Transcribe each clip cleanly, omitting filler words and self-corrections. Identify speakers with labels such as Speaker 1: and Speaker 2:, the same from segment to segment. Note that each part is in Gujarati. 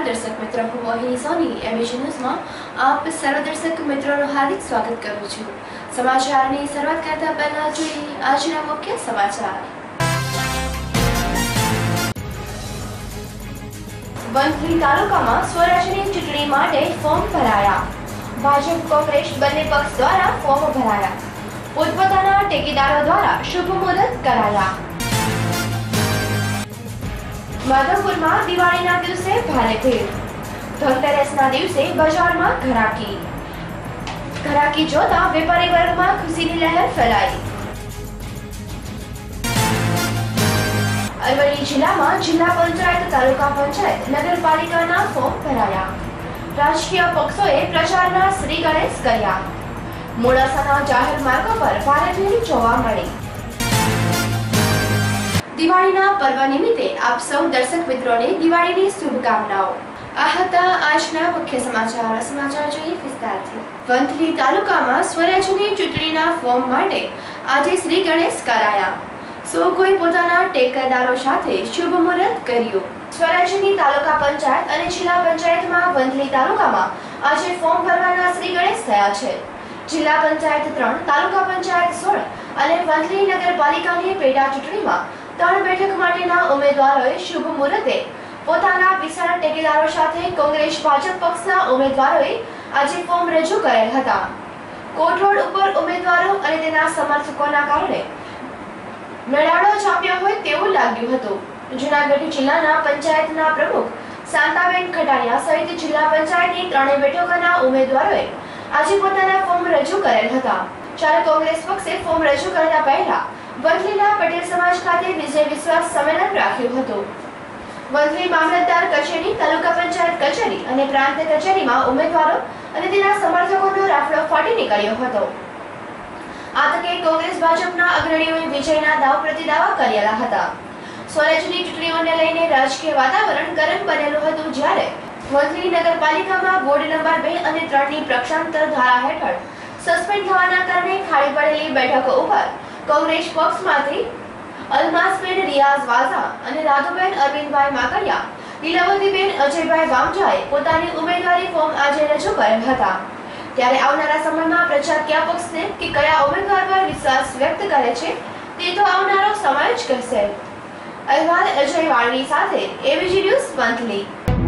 Speaker 1: दर्शक मित्रों હું અહીં સોની એબીસી ન્યૂઝમાં આપ સર્વ દર્શક મિત્રોનું હાર્દિક સ્વાગત કરું છું। સમાચારની શરૂઆત કરતા પહેલા જોઈએ આજના મુખ્ય સમાચાર। વંથલી તાલુકામાં સ્વરાજ્યની ચૂંટણી માટે ફોર્મ ભરાયા। ભાજપ કોંગ્રેસ બંને પક્ષ દ્વારા ફોર્મ ભરાયા। પોતપોતાના ટેકેદારો દ્વારા શુભ મુહૂર્ત કરાયા। માધવપુરમાં દિવાળીના દિવસે ભારે ભીડ। ધનતેરસના દિવસે બજારમાં ઘરાકી જોતા વેપારી વર્ગમાં ખુશીની લહેર ફેલાઈ। અરવલ્લી જિલ્લામાં જિલ્લા પંચાયત, તાલુકા પંચાયત, નગરપાલિકાના ફોર્મ ભરાયા। રાજકીય પક્ષોએ પ્રચારના શ્રી ગણેશ કર્યા। મોડાસાના જાહેર માર્ગો પર ભારે ભીડ જોવા મળી। દિવાળીના પર્વ નિમિત્તે આપ સૌ દર્શક મિત્રોને દિવાળીની શુભકામનાઓ। આ હતા આજના મુખ્ય સમાચાર। સમાચાર જોઈએ વિસ્તારથી। વંથલી તાલુકામાં સ્વરાજ્યની ચૂંટણીના ફોર્મ માટે આજે શ્રી ગણેશ કરાયા। સૌ કોઈ પોતાના ટેકેદારો સાથે શુભ મુહૂર્ત કર્યું। સ્વરાજ્યની તાલુકા પંચાયત અને જિલ્લા પંચાયતમાં વંથલી તાલુકામાં આજે ફોર્મ ભરવાના શ્રી ગણેશ થયા છે। જિલ્લા પંચાયત 3, તાલુકા પંચાયત 16 અને વંથલી નગરપાલિકાની પેટા ચૂંટણીમાં 3 બેઠક માટેના ઉમેદવારોએ શુભ મુહૂર્તે પોતાના વિશાળ ટેકેદારો સાથે કોંગ્રેસ ભાજપ પક્ષના ઉમેદવારોએ આજે ફોર્મ રજૂ કરેલ હતા। કોટ રોડ ઉપર ઉમેદવારો અને તેના સમર્થકોના કારણે મેળાવડો જામ્યો હોય તેવું લાગ્યું હતું। જૂનાગઢ જિલ્લાના પંચાયતના પ્રમુખ શાંતાબેન ખટારિયા સહિત જિલ્લા પંચાયતની 3 બેઠકોના ઉમેદવારોએ આજે પોતાના ફોર્મ રજૂ કરેલ હતા। જ્યારે કોંગ્રેસ પક્ષે ફોર્મ રજૂ કરતા પહેલા વંથલીના પટેલ સમાજ ખાતે વિજય વિશ્વાસ સંમેલન રાખ્યું હતું। વંથલી મામલતદાર કચેરી, તાલુકા પંચાયત કચેરી અને પ્રાંત કચેરીમાં ઉમેદવારો અને તેના સમર્થકોનો રાફડો ફાટી નીકળ્યો હતો। આ તકે કોંગ્રેસ ભાજપના અગ્રણીઓએ વિજયના દાવ પ્રતિદાવા કરેલા હતા। સ્વરાજ્યની ચૂંટણીઓને લઈને રાજકીય વાતાવરણ ગરમ બનેલું હતું। જ્યારે વંથલી નગરપાલિકામાં વોર્ડ નંબર 2 અને 3ની પ્રક્ષાંતર ધારા હેઠળ સસ્પેન્ડ થવાના કારણે ખાલી પડેલી બેઠકો ઉપર કોંગ્રેસ પક્ષમાંથી અલમાસબેન રિયાઝ વાઝા અને રાધુબેન અરવિંદભાઈ માકડિયા, લીલાવતીબેન અજયભાઈ વામજાએ પોતાની ઉમેદવારી ફોર્મ આજે રજૂ કરેલ હતા। ત્યારે આવનારા સમયમાં પ્રજાકીય પક્ષને કે કયા ઉમેદવાર પર વિશ્વાસ વ્યક્ત કરે છે તે તો આવનારો સમય જ કહેશે। અહેવાલ અજય વાળવી સાથે એબીસી ન્યૂઝ વંથલી।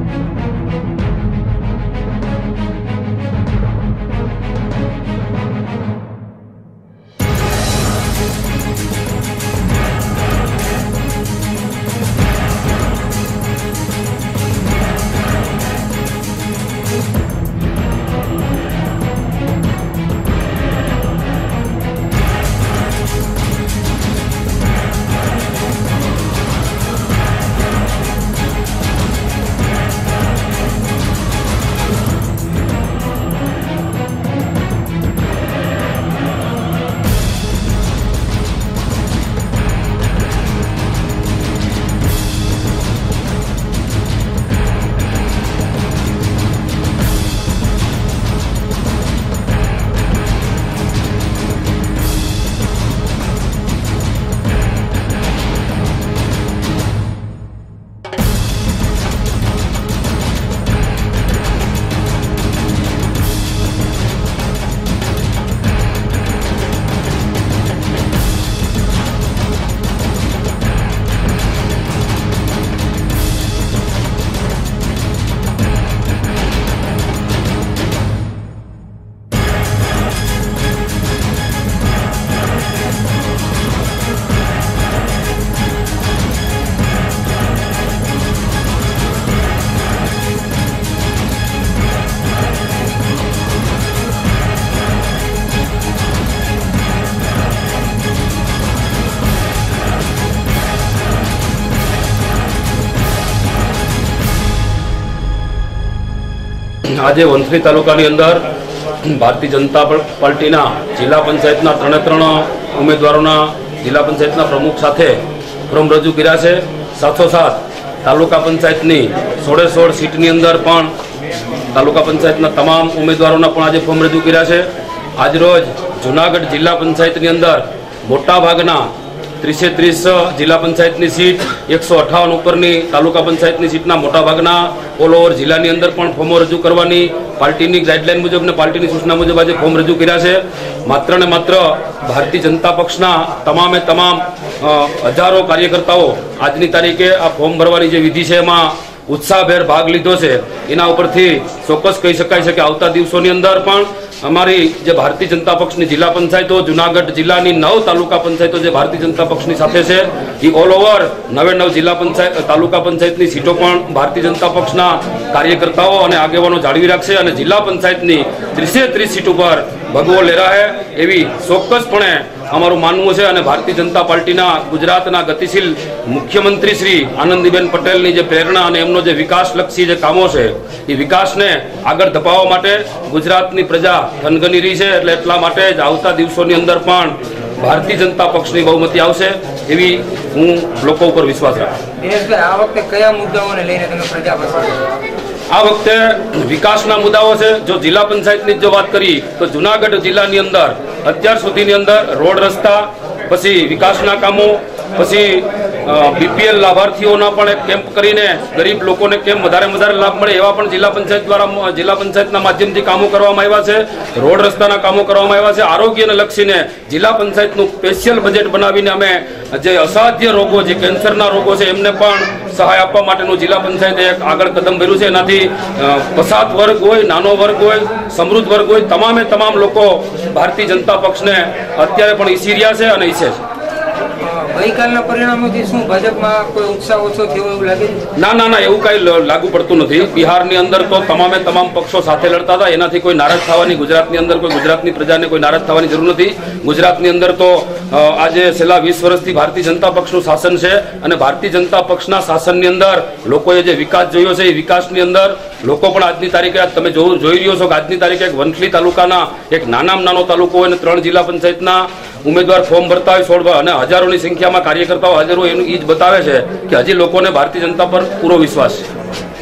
Speaker 2: આજે વંથલી તાલુકાની અંદર ભારતીય જનતા પાર્ટીના જિલ્લા પંચાયતના 3 ઉમેદવારોના જિલ્લા પંચાયતના પ્રમુખ સાથે ફોર્મ રજૂ કર્યા છે। સાથોસાથ તાલુકા પંચાયતની 16 સીટની અંદર પણ તાલુકા પંચાયતના તમામ ઉમેદવારોના પણ આજે ફોર્મ રજૂ કર્યા છે। આજરોજ જૂનાગઢ જિલ્લા પંચાયતની અંદર મોટા ભાગના 30 જિલ્લા પંચાયતની સીટ, 158 ઉપરની તાલુકા પંચાયતની સીટના મોટાભાગના ઓલ ઓવર જિલ્લાની અંદર પણ ફોર્મો રજૂ કરવાની પાર્ટીની ગાઈડલાઈન મુજબ ને પાર્ટીની સૂચના મુજબ આજે ફોર્મ રજૂ કર્યા છે. માત્ર ને માત્ર ભારતીય જનતા પક્ષના તમામે તમામ હજારો કાર્યકર્તાઓ આજની તારીખે આ ફોર્મ ભરવાની જે વિધિ છે એમાં ઉત્સાહભેર ભાગ લીધો છે. એના ઉપરથી ચોક્કસ કહી શકાય છે કે આવતા દિવસોની અંદર પણ અમારી જે ભારતીય જનતા પક્ષની જિલ્લા પંચાયતો, જુનાગઢ જિલ્લાની 9 તાલુકા પંચાયતો જે ભારતીય જનતા પક્ષની સાથે છે, એ ઓલ ઓવર 9 જિલ્લા પંચાયત તાલુકા પંચાયતની સીટો પણ ભારતીય જનતા પક્ષના કાર્યકર્તાઓ અને આગેવાનો જાળવી રાખશે અને જિલ્લા પંચાયતની 30 સીટ ઉપર ભગવો લહેરાહે એવી ચોક્કસપણે અમારું માનવું છે. અને ભારતીય જનતા પાર્ટીના ગુજરાતના ગતિશીલ મુખ્યમંત્રી શ્રી આનંદીબેન પટેલની જે પ્રેરણા અને એમનો જે વિકાસલક્ષી જે કામો છે એ વિકાસને આગળ ધપાવવા માટે ગુજરાતની પ્રજા થનગની રહી છે. એટલે એટલા માટે જ આવતા દિવસોની અંદર પણ ભારતીય જનતા પક્ષની બહુમતી આવશે એવી હું લોકો ઉપર વિશ્વાસ રાખું.
Speaker 3: દિનેશભાઈ, આ વખતે કયા મુદ્દાઓને લઈને તમે પ્રજા પર?
Speaker 2: આ વખતે વિકાસના મુદ્દાઓ છે. જો જિલ્લા પંચાયતની જો વાત કરી તો જુનાગઢ જિલ્લાની અંદર અત્યાર સુધીની અંદર રોડ રસ્તા, પછી વિકાસના કામો, પછી બીપીએલ લાભાર્થીઓના પણ એક કેમ્પ કરીને ગરીબ લોકોને કેમ વધારે લાભ મળે એવા પણ જિલ્લા પંચાયત દ્વારા જિલ્લા પંચાયતના માધ્યમથી કામો કરવામાં આવ્યા છે. રોડ રસ્તાના કામો કરવામાં આવ્યા છે. આરોગ્યને લક્ષીને જિલ્લા પંચાયતનું સ્પેશિયલ બજેટ બનાવીને અમે જે અસાધ્ય રોગો, જે કેન્સરના રોગો છે એમને પણ સહાય આપવા માટેનું જિલ્લા પંચાયતે એક આગળ કદમ ભર્યું છે. એનાથી પછાત વર્ગ હોય, નાનો વર્ગ હોય, સમૃદ્ધ વર્ગ હોય, તમામે તમામ લોકો ભારતીય જનતા પક્ષને અત્યારે પણ ઈચ્છી રહ્યા છે અને ઈચ્છે છે.
Speaker 3: ગઈકાલના પરિણામોથી શું ભાજપમાં કોઈ ઉત્સાહ ઓછો થયો એવું લાગે?
Speaker 2: ના, એવું કઈ લાગુ પડતું નથી. બિહારની અંદર તો તમામે તમામ પક્ષો સાથે લડતા હતા. એનાથી કોઈ નારાજ થવાની ગુજરાતની અંદર કોઈ ગુજરાતની પ્રજાને કોઈ નારાજ થવાની જરૂર નથી. ગુજરાતની અંદર તો આજે છેલ્લા 20 વર્ષથી ભારતીય જનતા પક્ષનું શાસન છે અને ભારતીય જનતા પક્ષના શાસનની અંદર લોકોએ જે વિકાસ જોયો છે એ વિકાસની અંદર લોકો પણ આજની તારીખે તમે જોઈ રહ્યો છો કે આજની તારીખે એક વંથલી તાલુકાના એક નાનામાં નાનો તાલુકો હોય અને 3 જિલ્લા પંચાયતના ઉમેદવાર ફોર્મ ભરતા હોય 16 અને હજારોની સંખ્યામાં કાર્યકર્તાઓ હાજર હોય એનું એ જ બતાવે છે કે હજી લોકોને ભારતીય જનતા પર પૂરો વિશ્વાસ છે.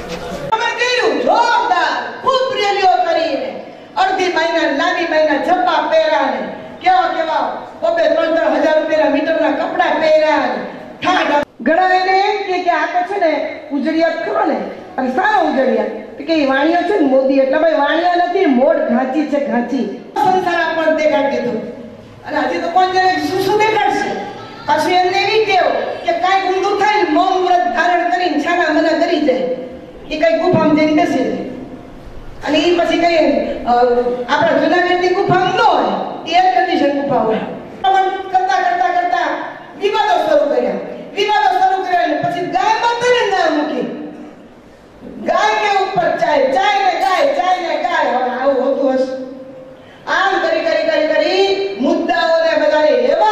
Speaker 4: અડધી મહિના નાની મહિના છપ્પા પહેરાને કેવા 2-3 હજાર રૂપિયા મીટરના કપડા પહેર્યા. ઘણા એને એમ કે આ તો છે ને ઉજળિયાત ખરો ને અને સારો ઉજળિયાત કે વાણિયો છે ને મોદી, એટલે ભાઈ વાણિયા નથી, મોડ ઘાંચી છે, ઘાંચી સંસાર આપણને દેખાડી દીધું. અને હજી તો કોણ જાણે શું દેખાડશે. પાછું એમને એવી કેવું કે કાંઈ ઊંધું થાય ને મૌન વ્રત ધારણ કરીને છાના મના કરી જાય, એ કઈ ગુફામાં જઈને બેસી જાય. અને એ પછી કઈ આપણા જુનાગઢની ગુફા ન હોય, એર કન્ડિશન ગુફા હોય. કરતા વિવાદો શરૂ કર્યા અને પછી ગાય માતાને ના મૂકી. ગાય કે ઉપર ચાય ને ગાય હવે આવું હોતું હશે. આમ કરી મુદ્દાઓને બધાને એવા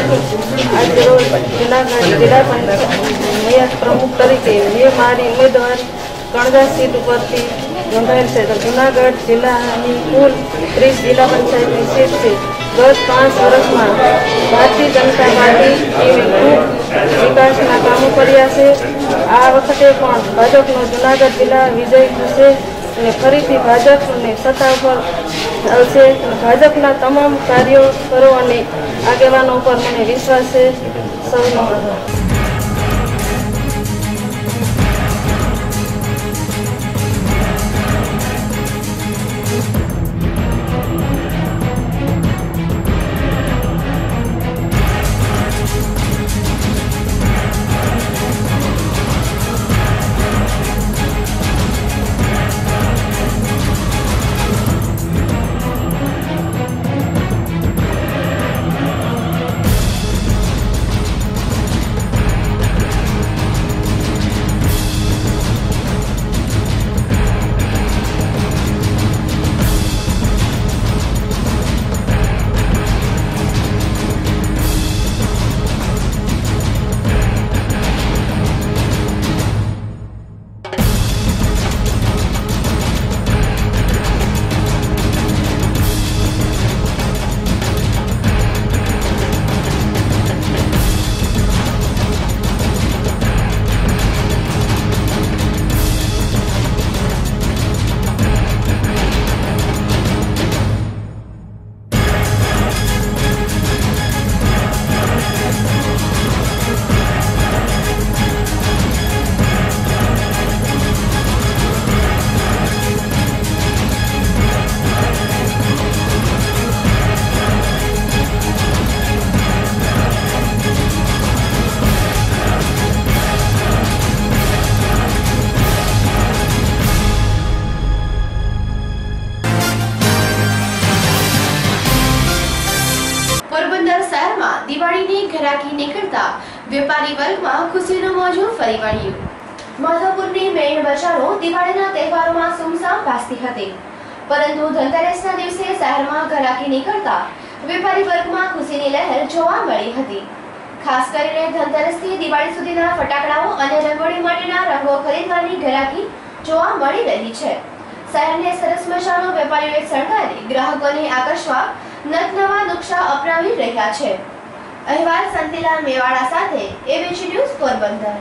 Speaker 5: આજે રોજ જૂનાગઢ જિલ્લા પંચાયત પ્રમુખ તરીકે મેં મારી ઉમેદવારી કણગા સીટ ઉપરથી નોંધાયેલ છે. તો જૂનાગઢ જિલ્લાની કુલ 30 જિલ્લા પંચાયતની સીટ છે. ગત 5 વર્ષમાં ભારતીય જનતા પાર્ટી ખૂબ વિકાસના કામો કર્યા છે. આ વખતે પણ ભાજપનો જૂનાગઢ જિલ્લા વિજય થશે અને ફરીથી ભાજપને સત્તા પર આવશે. ભાજપના તમામ કાર્યકરો અને આગેવાનો પર મને વિશ્વાસ છે. સૌનો આભાર.
Speaker 1: દિવાળીની ઘરાકી નીકળતા વેપારી વર્ગમાં ખુશીનો મોજું ફરી વળ્યું. માધવપુરની મેઇન બજારો દિવાળીના તહેવારોમાં સુમસામ ભાસતી હતી, પરંતુ ધનતેરસના દિવસે શહેરમાં ઘરાકી નીકળતા વેપારી વર્ગમાં ખુશીની લહેર જોવા મળી હતી. ખાસ કરીને ધનતેરસથી દિવાળી સુધીના ફટાકડાઓ અને રંગોળી માટેના રંગો ખરીદવાની ઘરાકી જોવા મળી રહી છે. શહેરને સરસ મજાનો વેપારીઓએ શણગારી ગ્રાહકોને આકર્ષવા નવા નુકશા અપનાવી રહ્યા છે. અહેવાલ સંતીલાલ મેવાડા સાથે એબીસી ન્યૂઝ પોરબંદર.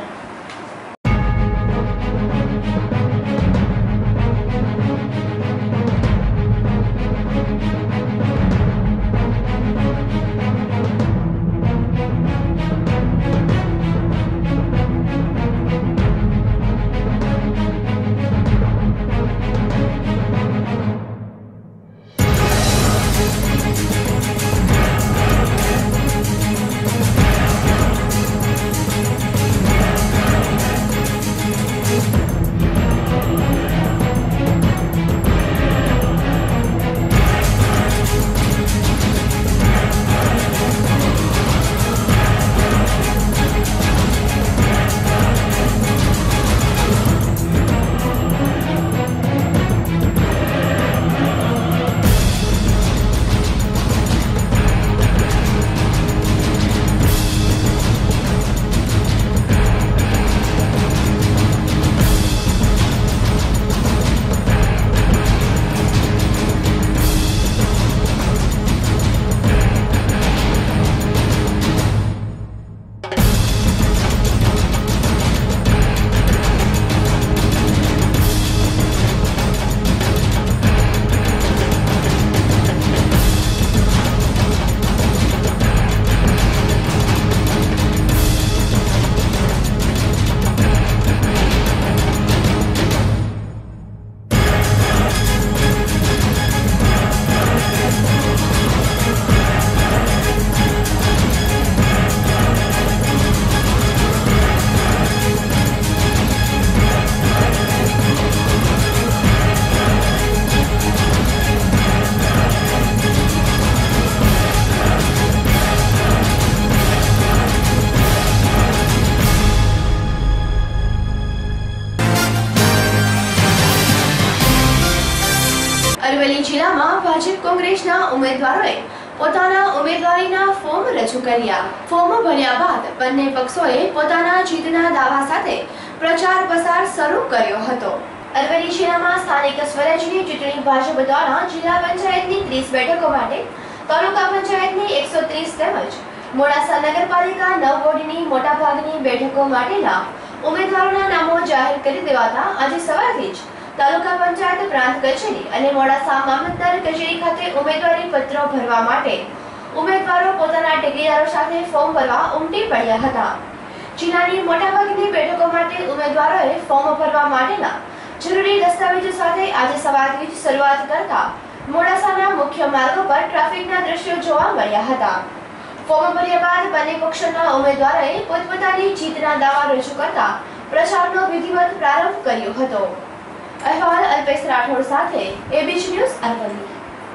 Speaker 1: અરવલ્લી જિલ્લામાં ભાજપ કોંગ્રેસના ઉમેદવારોએ પોતાના ઉમેદવારીના ફોર્મ રજૂ કર્યા। ફોર્મ ભર્યા બાદ બંને પક્ષોએ પોતાના જીતના દાવા સાથે પ્રચાર પ્રસાર શરૂ કર્યો હતો। અરવલ્લી જિલ્લામાં સ્થાનિક સ્વરાજ્યની ચૂંટણી ભાજપ દ્વારા જિલ્લા પંચાયતની 30 બેઠકો માટે, તાલુકા પંચાયતની 130 તેમજ મોડાસા નગરપાલિકા 9 વોર્ડની મોટાભાગની બેઠકો માટેના ઉમેદવારોના નામો જાહેર કરી દેવાતા આજે સવારથી જ તાલુકા પંચાયત પ્રાંત કચેરી અને મોડાસા મામલતદાર કચેરી ખાતે ઉમેદવારી પત્રો ભરવા માટે ઉમેદવારો પોતાના ટેકેદારો સાથે ફોર્મ ભરવા ઉમટી પડ્યા હતા। જિલ્લાની મોટાભાગની બેઠકો માટે ઉમેદવારોએ ફોર્મ ભરવા માટેના જરૂરી દસ્તાવેજો સાથે આજે સવારથી જ શરૂઆત કરતા મોડાસાના મુખ્ય માર્ગો પર ટ્રાફિકના દ્રશ્યો જોવા મળ્યા હતા। ફોર્મ ભર્યા બાદ બંને પક્ષોના ઉમેદવારોએ પોતપોતાની જીતના દાવા રજૂ કરતા પ્રચારનો વિધિવત પ્રારંભ કર્યો હતો। અહેવાલ અલ્પેશ રાઠોડ સાથે એબીસી ન્યૂઝ અરવલ્લી।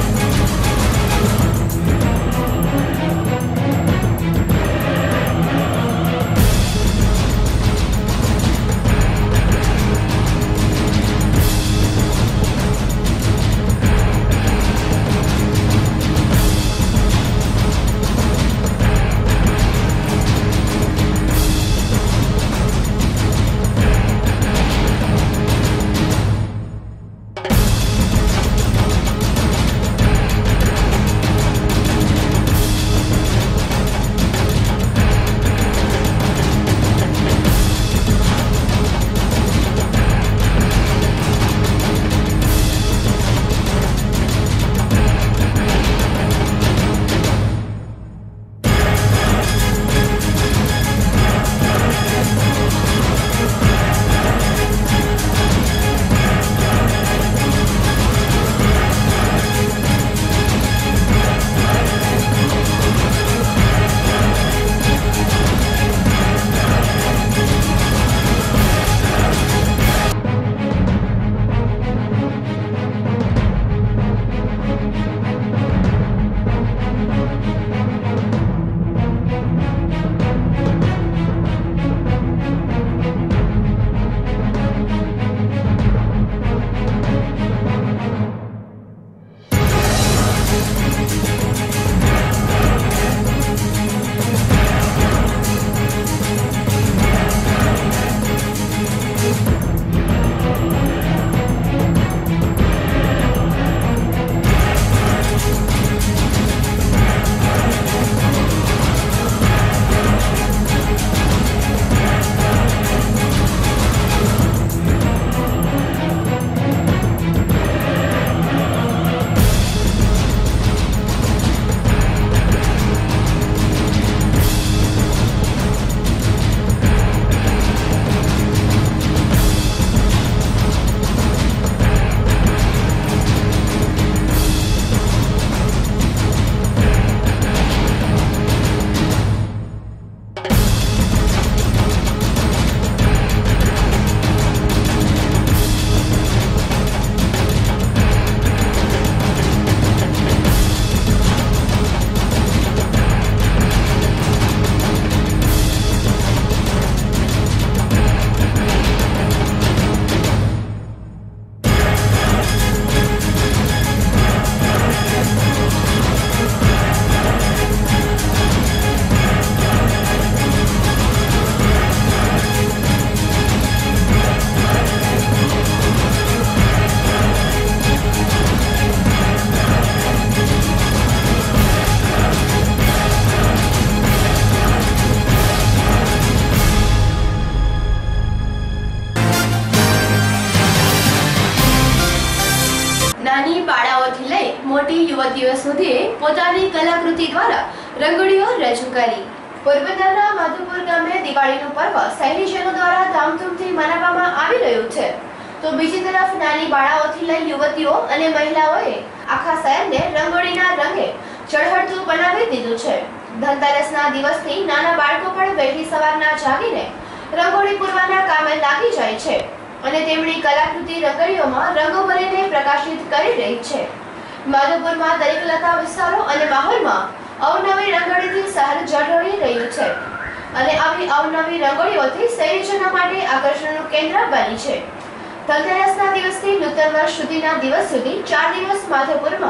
Speaker 6: નાની બાળાઓથી લઈ મોટી યુવતીઓ સુધી પોતાની કલાકૃતિ દ્વારા રંગોળીઓ રજૂ કરી। પોરબંદરના માધુપુર ગામે દિવાળીનું પર્વ શહેરીજનો દ્વારા ધામધૂમથી મનાવવામાં આવી રહ્યું છે, તો બીજી તરફ નાની બાળાઓથી લઈ યુવતીઓ અને મહિલાઓએ આખા શહેરને રંગોળીના રંગે ચળહળતું બનાવી દીધું છે। ધનતેરસના દિવસથી નાના બાળકો પણ વહેલી સવારના જાગીને રંગોળી પૂરવાના કામે લાગી જાય છે અને તેમની કલાકૃતિ રંગોળીઓમાં રંગો ભરીને પ્રકાશિત કરી રહી છે। માધવપુરમાં દરેક લતા વિસ્તારો અને માહોલમાં અવનવી રંગોળીથી શહેર ઝળહળી રહ્યું છે અને આવી અવનવી રંગોળીઓથી શહેરીજનો માટે આકર્ષણનું કેન્દ્ર બની છે। ધનતેરસના દિવસથી નૂતન વર્ષ સુધીના દિવસ સુધી 4 દિવસ માધવપુરમાં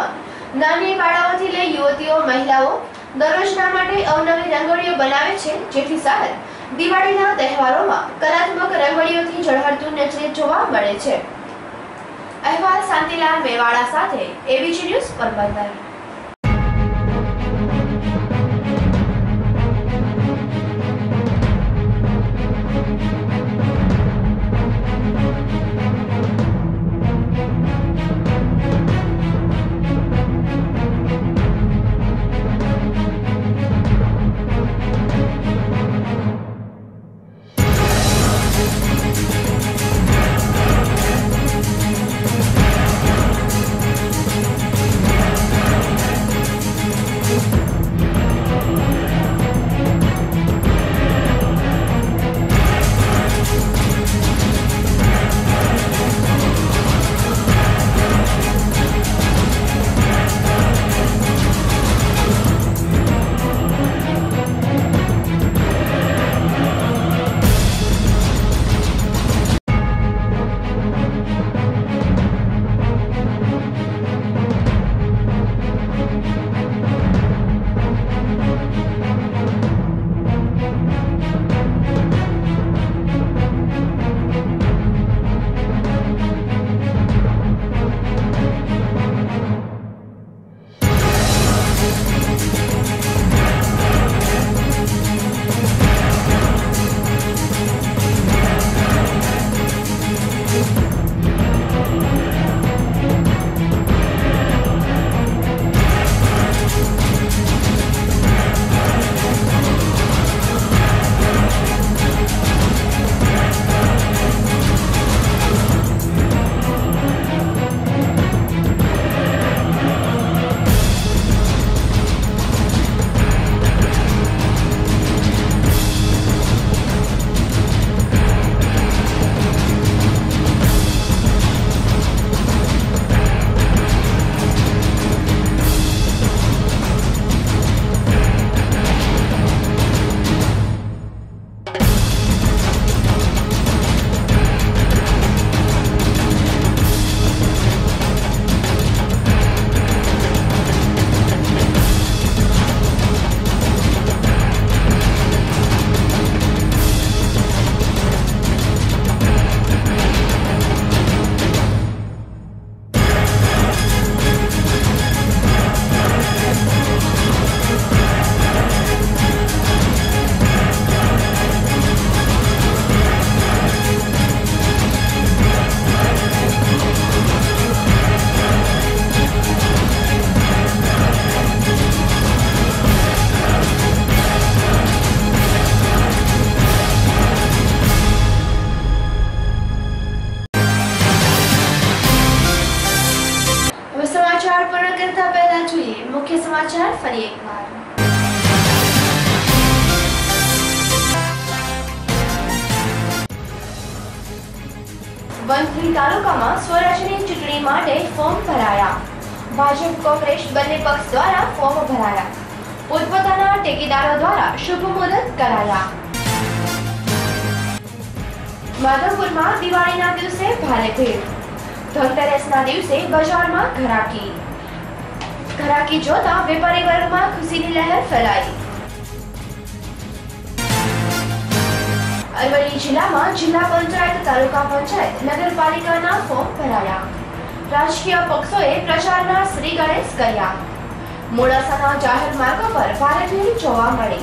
Speaker 1: નાની બાળાઓથી લઈ યુવતીઓ મહિલાઓ દરરોજના માટે અવનવી રંગોળીઓ બનાવે છે, જેથી શહેર દિવાળીના તહેવારોમાં કલાત્મક રંગોળીઓથી ઝળહળતું નજરે જોવા મળે છે। અહેવાલ શાંતિલાલ મેવાડા સાથે એબીજી ન્યૂઝ પોરબંદર। मुख्य समाचार फरी एक बार। वंथली तालुकाમાં સ્વરાજ્યની ચૂંટણી માટે ફોર્મ ભરાયા। ભાજપ કોંગ્રેસ બંને પક્ષ દ્વારા ફોર્મ ભરાયા। પોતપોતાના ટેકેદારો દ્વારા શુભ મુહૂર્ત કરાયા। માધવપુરમાં દિવાળીના દિવસે ભારે ભીડ। ધનતેરસના દિવસે બજારમાં ઘરાકી જોતા વેપારી વર્ગમાં ખુશીની લહેર ફેલાઈ। અરવલ્લી જિલ્લામાં જિલ્લા પંચાયત, તાલુકા પંચાયત, નગરપાલિકાના ફોર્મ ભરાયા। રાજકીય પક્ષોએ પ્રચારના શ્રી ગણેશ કર્યા। મોડાસાના જાહેર માર્ગો પર ભારે ભીડ જોવા મળી।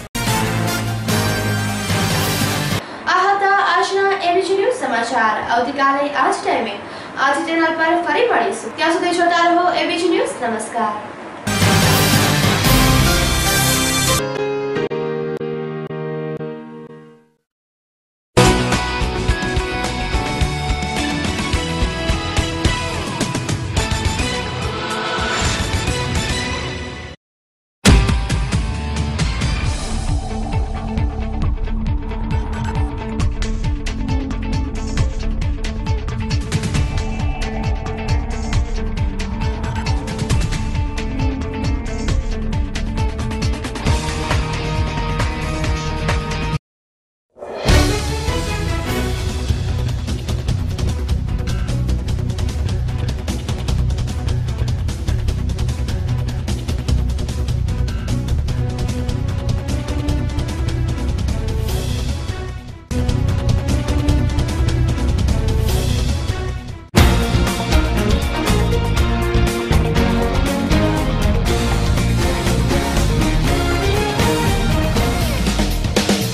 Speaker 1: આ હતા આજના એબીજી ન્યૂઝ સમાચાર। આવતીકાલે આ જ ટાઈમે आज चैनल पर फरी મળીશું। ત્યાં સુધી જોતા રહો એબીજી ન્યૂઝ। નમસ્કાર।